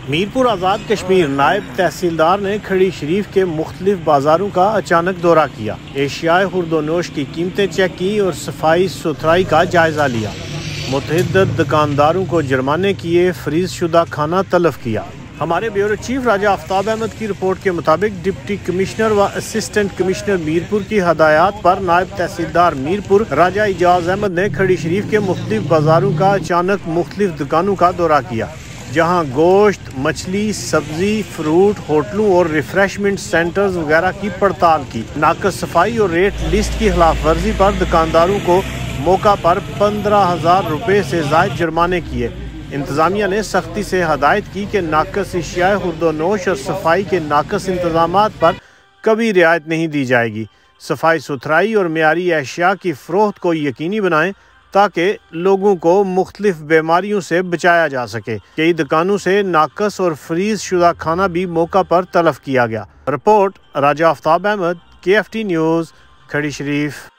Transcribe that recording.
मीरपुर आज़ाद कश्मीर नायब तहसीलदार ने खड़ी शरीफ के मुख्तलिफ बाजारों का अचानक दौरा किया। एशियाई खुर्दोनोश की कीमतें चेक की और सफाई सुथराई का जायजा लिया। मुतअद्दिद दुकानदारों को जुर्माने किए, फ्रीज शुदा खाना तलब किया। हमारे ब्यूरो चीफ राजा आफ्ताब अहमद की रिपोर्ट के मुताबिक डिप्टी कमिश्नर व असिस्टेंट कमिश्नर मीरपुर की हदायत पर नायब तहसीलदार मीरपुर राजा इजाज अहमद ने खड़ी शरीफ के मुख्तलिफ बाजारों का अचानक मुख्तलिफ दुकानों का दौरा किया, जहां गोश्त, मछली, सब्जी, फ्रूट, होटलों और रिफ्रेशमेंट सेंटर्स वगैरह की पड़ताल की। नाकस सफाई और रेट लिस्ट की खिलाफ वर्जी पर दुकानदारों को मौका पर 15,000 रुपये से ज़ायद जुर्माने किए। इंतज़ामिया ने सख्ती से हदायत की कि नाकस एशियाई खुर्दोनोश और सफाई के नाकस इंतजामात पर कभी रियायत नहीं दी जाएगी। सफाई सुथराई और मेयारी अशिया की फ़रोख्त को यकीनी बनाएं ताकि लोगों को मुख्तलिफ बीमारियों से बचाया जा सके। कई दुकानों से नाकस और फ्रीज शुदा खाना भी मौका पर तलब किया गया। Report Raja Aftab Ahmed, KFT news, Khari शरीफ।